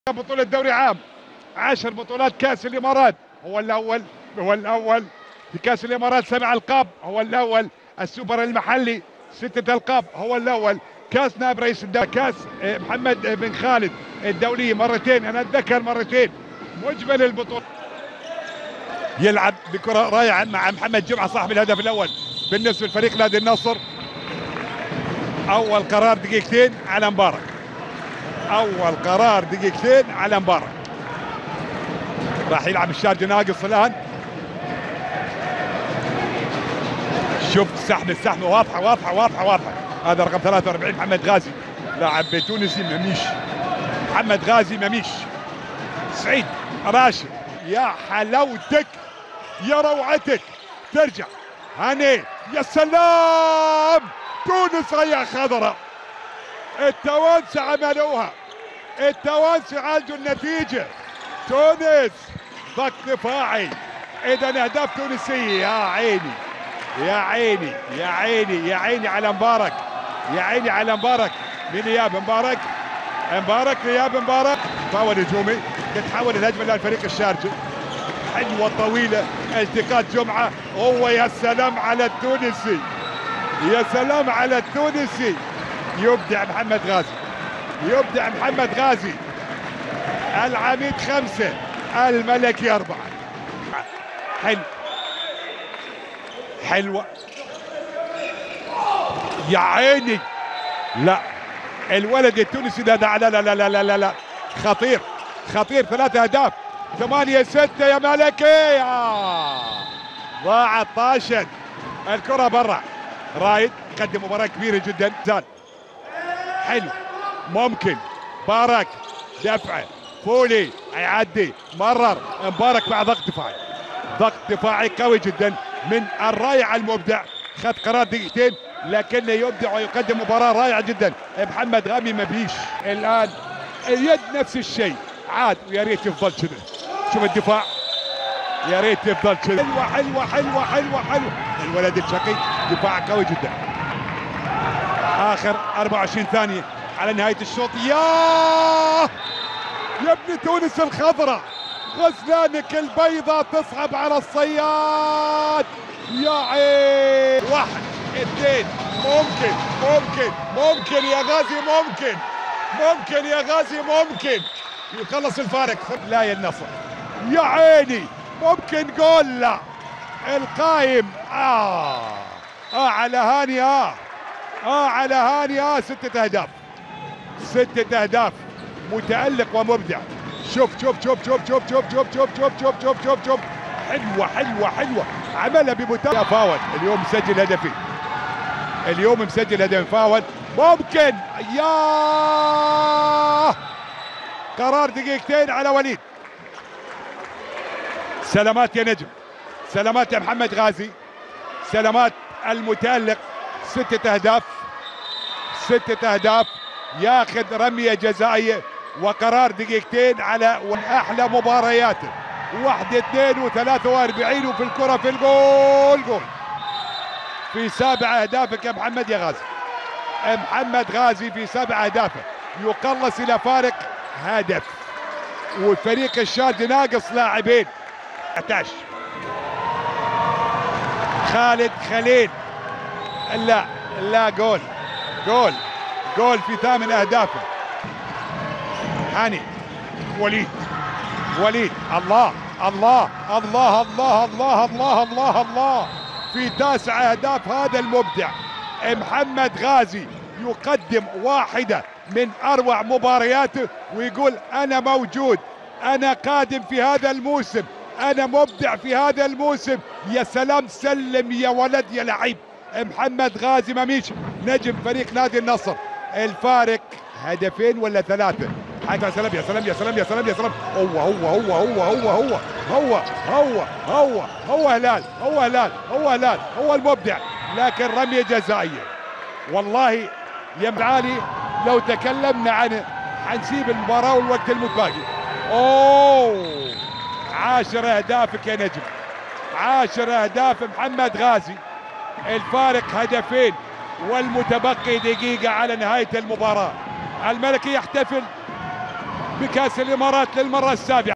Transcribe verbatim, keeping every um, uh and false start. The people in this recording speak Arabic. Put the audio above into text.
بطولة دوري عام، عشر بطولات كأس الإمارات، هو الأول هو الأول في كأس الإمارات، سبع ألقاب هو الأول، السوبر المحلي ستة ألقاب هو الأول، كأس نائب رئيس الدولة، كأس محمد بن خالد الدولية مرتين، أنا أتذكر مرتين. مجمل البطولة يلعب بكرة رائعة مع محمد جمعة صاحب الهدف الأول بالنسبة لفريق نادي النصر. أول قرار دقيقتين على مبارك، أول قرار دقيقتين على مبارك. راح يلعب الشارجة ناقص الآن. شفت سحب السحبة واضحة واضحة واضحة واضحة. هذا رقم ثلاثة وأربعين محمد غازي، لاعب تونسي مميش. محمد غازي مميش. سعيد راشد، يا حلاوتك يا روعتك، ترجع هاني، يا سلام. تونس هي خضراء، التوانسة عملوها، التوانسة عالجوا النتيجة. تونس ضغط دفاعي، اذا اهداف تونسية. يا عيني يا عيني يا عيني يا عيني على مبارك، يا عيني على مبارك. من اياب مبارك، مبارك اياب مبارك. فاول هجومي، تتحول الهجمة للفريق الشارجة، حلوة طويلة، التقاط جمعة، هو يا سلام على التونسي، يا سلام على التونسي. يبدع محمد غازي، يبدع محمد غازي. العميد خمسة، الملكي أربعة. حلو، حلوة يا عيني. لا الولد التونسي ده, ده لا لا لا لا لا لا خطير خطير. ثلاثة أهداف، ثمانية ستة يا ملكي. آه. ضاعت، طاشت الكرة برا. رايد قدم مباراة كبيرة جدا. زال حلو، ممكن بارك دفعه، فولي يعدي، مرر مبارك مع ضغط دفاعي، ضغط دفاعي قوي جدا من الرائع المبدع. خذ قرار دقيقتين لكنه يبدع ويقدم مباراة رائعة جدا. محمد غامي ما بيش الآن، اليد نفس الشيء عاد، ويا ريت يفضل كذا. شوف الدفاع، يا ريت يفضل كذا. حلوة حلوة حلوة حلوة حلوة. الولد الشقي دفاع قوي جدا. آخر أربعة وعشرين ثانية على نهاية الشوط. يا يا ابن تونس الخضراء، غزلانك البيضاء تصعب على الصياد. يا عين، واحد اثنين، ممكن ممكن ممكن يا غازي، ممكن ممكن يا غازي، ممكن يخلص الفارق. لا يا النصر، يا عيني ممكن جول. لا القايم اه اه على هاني، اه اه على هاني، اه ستة اهداف، ستة اهداف، متألق ومبدع. شوف شوف شوف شوف شوف شوف شوف شوف شوف شوف شوف شوف شوف حلوة حلوة حلوة، عملها بمتابعة. فاول اليوم مسجل هدفين، اليوم مسجل هدفين. فاول ممكن، يا قرار دقيقتين على وليد. سلامات يا نجم، سلامات يا محمد غازي، سلامات المتألق. ستة اهداف، ستة اهداف، ياخذ رمية جزائية وقرار دقيقتين على احلى مبارياته. واحد اثنين وثلاثة واربعين، وفي الكرة في الجول، جول في سابع اهدافك يا محمد يا غازي. محمد غازي في سبع اهدافه يقلص الى فارق هدف، والفريق الشارجة ناقص لاعبين. أحد عشر خالد خليل، لا لا جول، جول جول في ثامن اهدافه. هاني، وليد وليد، الله الله الله الله الله الله الله الله في تاسع اهداف هذا المبدع. محمد غازي يقدم واحدة من اروع مبارياته ويقول انا موجود، انا قادم في هذا الموسم، انا مبدع في هذا الموسم. يا سلام، سلم يا ولد يا لعيب. محمد غازي مميش، نجم فريق نادي النصر. الفارق هدفين ولا ثلاثة. حاجة يا سلام يا سلام يا سلام يا سلام يا سلام. هو هو هو هو هو هو هو هو هو هو هلال، هو هلال، هو هلال، هو المبدع. لكن رمية جزائية، والله يا معالي لو تكلمنا عنه حنسيب المباراة والوقت المتباقي. اوه، عاشر اهدافك يا نجم، عاشر اهداف محمد غازي. الفارق هدفين والمتبقي دقيقة على نهاية المباراة. الملكي يحتفل بكأس الإمارات للمرة السابعة.